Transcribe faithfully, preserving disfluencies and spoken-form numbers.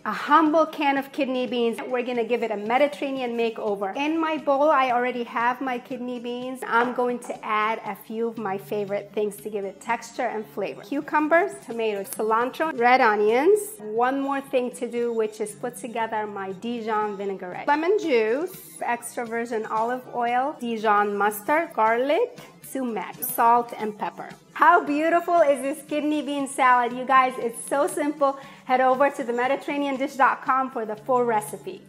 a humble can of kidney beans. We're gonna give it a Mediterranean makeover. In my bowl, I already have my kidney beans. I'm going to add a few of my favorite things to give it texture and flavor. Cucumbers, tomatoes, cilantro, red onions. One more thing to do, which is put together my Dijon vinaigrette. Lemon juice, extra virgin olive oil, Dijon mustard, garlic, sumac, salt, and pepper. How beautiful is this kidney bean salad? You guys, it's so simple. Head over to the mediterranean dish dot com for the full recipe.